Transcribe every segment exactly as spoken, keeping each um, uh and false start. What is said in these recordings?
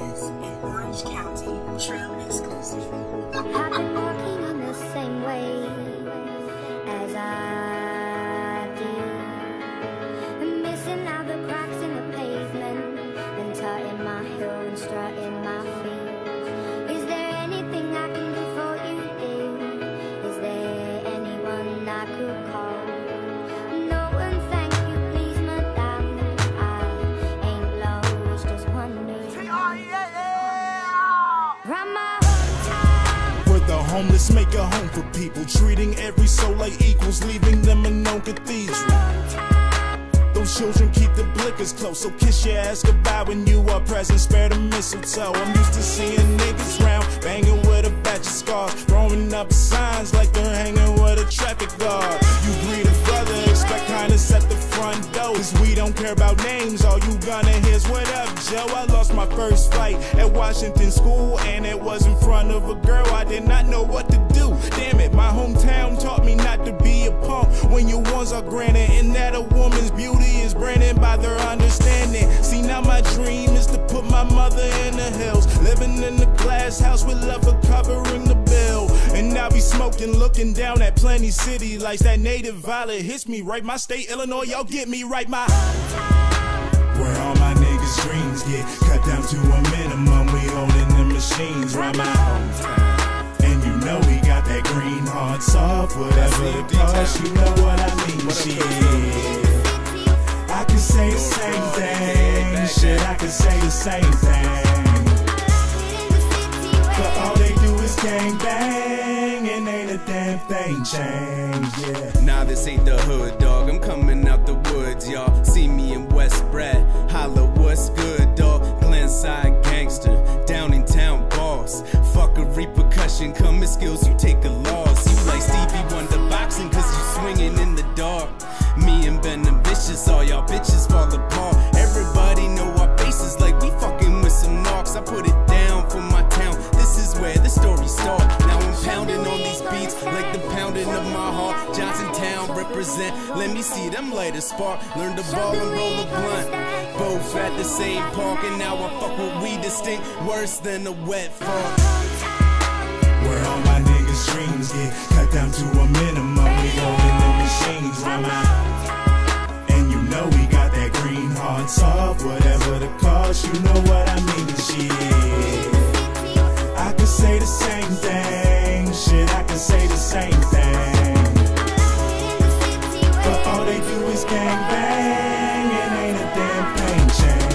nemeses in Orange County, Trim exclusive. I've been walking in the same way as I do, and missing out the cracks in the pavement, and tutting my heel and strutting my feet. Is there anything I can do for you, dear? Is there anyone I could call? No one, thank you, please, madame. I ain't lost, just wondering. Round my hometown, where the homeless make a home for people, treating every soul like equals, leaving them in no cathedral. Those children keep the blickers close, so kiss your ass goodbye when you are present, spare the mistletoe. I'm used to seeing niggas round, banging with a batch of scars, throwing up signs like they're hanging with a traffic guard. You greet a brother, expect kindness at the front door, cause we don't care about names, all you gonna hear's what up, Joe. I lost my first fight at Washington School, and it was in front of a girl I did not know what to do. Damn it, my hometown taught me not to be a punk when your wants are granted, and that a woman's beauty is branded by their understanding. See, now my dream is to put my mother in the hills, living in a glass house with love for covering the bill. And I'll be smoking, looking down at plenty city lights. That native violet hits me right. My state, Illinois, y'all get me right. My where all my niggas' dreams get cut down to a minimum. We holding the machines right my hometown. And you know we got that green hard soft, whatever the cost, you know what I mean. Shit, I can say the same thing. Shit, I can say the same thing. But all they do is gang bang, and ain't a damn thing changed, yeah. Nah, this ain't the hood, dog. I'm coming out the woods, y'all. See me in West Brad. Holla, what's good, dog? Glenside gangster, down in town boss. Fuck a repercussion, come with skills, you take a loss. You like Stevie Wonder boxing, cause you swinging in the dark. Me and Ben and Vicious, all y'all bitches fall apart. Everybody know our faces like we fucking with some knocks. I put it down for my town, this is where the story starts. Now I'm pounding on these beats like the pounding of my heart. Johnstown represent, let me see them light a spark. Learn to ball and roll a blunt, both at the same park. And now I fuck with we distinct, worse than a wet fart. Where all my niggas' dreams get cut down to a minimum. We go in the machines right now. And you know we got that green hard soft, whatever the cost, you know what I mean. Shit, I can say the same thing. Shit, I can say the same thing. But all they do is gang bang, and ain't a damn thing changed.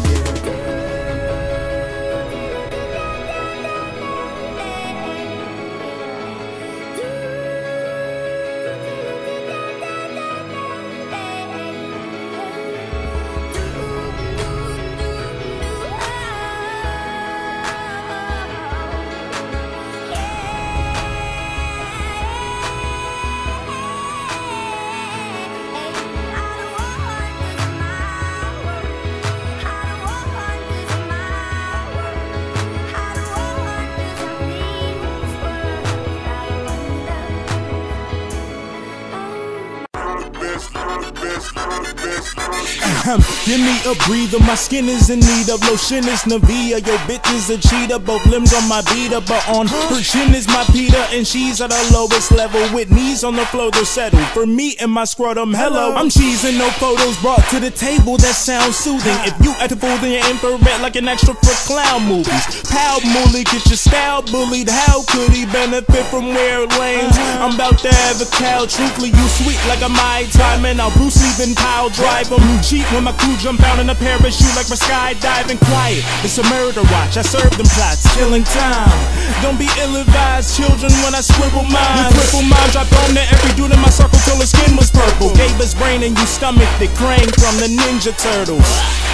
Give me a breather, my skin is in need of lotion. It's Navia, your bitch is a cheater. Both limbs on my beater, but on her chin is my Peter, and she's at the lowest level with knees on the floor. They'll settle for me and my scrotum. Hello, I'm cheesing, no photos brought to the table that sound soothing. If you act a fool, then you're infrared like an extra for clown movies. Pow Mooly, get your style bullied. How could he benefit from weird lanes? I'm about to have a cow. Truthfully, you sweet like a my time, and I'll Bruce Lee then pile drive them. Cheat when my crew jump out in a parachute like my skydiving. Quiet, it's a murder watch. I serve them plots, killing time. Don't be ill-advised, children, when I scribble mine. You cripple mine, dropped on to every dude in my circle till his skin was purple. Gave us brain and you stomached it, Krang from the Ninja Turtles.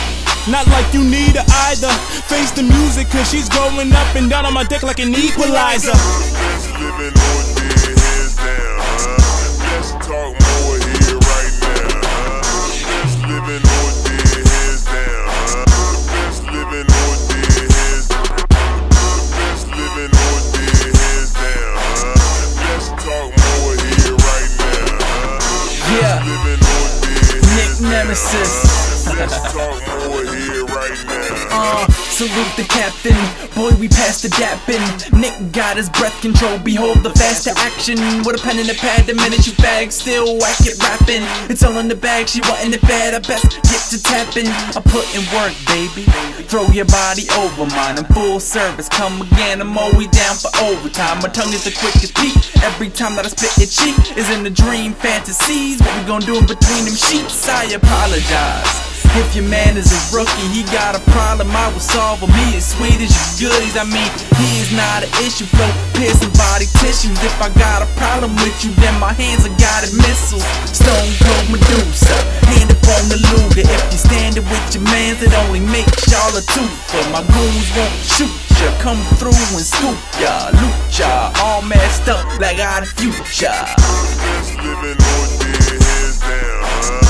Not like you need her either. Face the music, cause she's going up and down on my dick like an equalizer. Let's living on dead hands down, huh? Let's talk more here right now, huh? Let's living on dead hands down, huh? Let's living on dead hands down. Let's living on dead hands down, huh? Let's talk more here right now, huh? Yeah. Living on dead hands down, Nemeses. huh? Let's talk more here right now. right now. Uh, salute the captain, boy we passed the dapping. Nick got his breath control, behold the faster action. With a pen and a pad, the minute you fag, still whack it rapping. It's all in the bag, she wantin' it bad, I best get to tapping. I put in work, baby, throw your body over mine. I'm full service, come again, I'm always down for overtime. My tongue is the quickest peak, every time that I spit it cheap is in the dream fantasies. What we gon' do in between them sheets? I apologize if your man is a rookie, he got a problem, I will solve him. He is sweet as your goodies, I mean, he is not an issue. Flow piercing body tissues. If I got a problem with you, then my hands are guided missiles. Stone Cold Medusa, hand up on the Luger. If you standing with your mans, it only makes y'all a twofer. My goons won't shoot ya, come through and scoop ya, loot ya, all messed up like I the future. Just living on dead, hands down, huh?